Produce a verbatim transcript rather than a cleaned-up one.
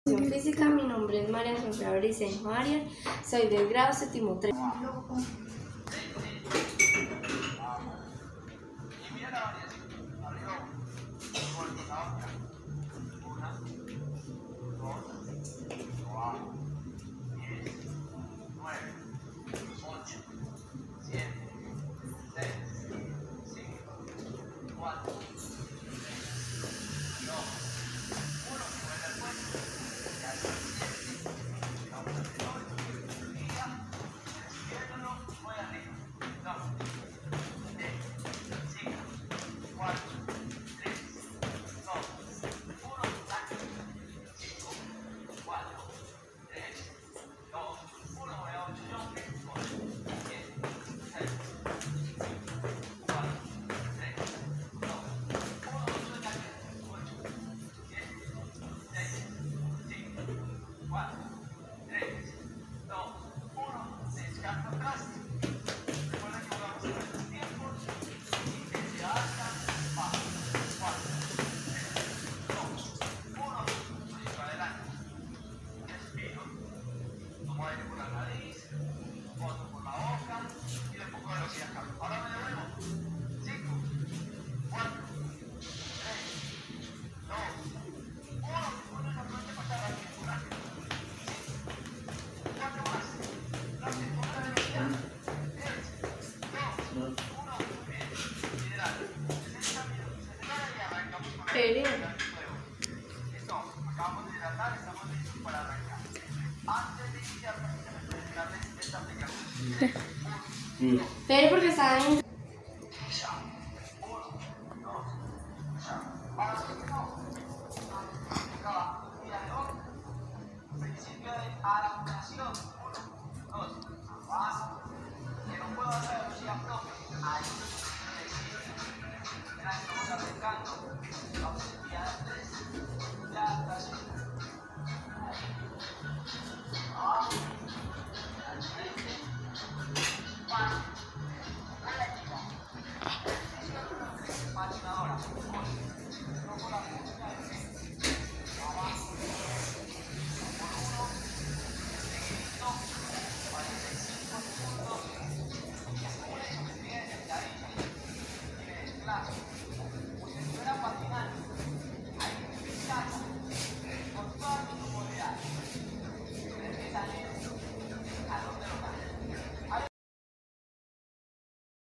Física, mi nombre es María Sofía Briceño Arias, soy del grado séptimo tres. Acabamos de hidratar, estamos listos para arrancar. Antes de iniciar, permítame presentarles esta aplicación. Pero porque estaba en... Principio de adaptación. uno, dos, más. Que no puedo hacer velocidad propia. Ahí estamos arrancando. Vamos a enviar a tres. Ya adaptación. Abajo. Al frente. Más. Vuelta. Máquina ahora. No con la música de frente. Abajo. Claro.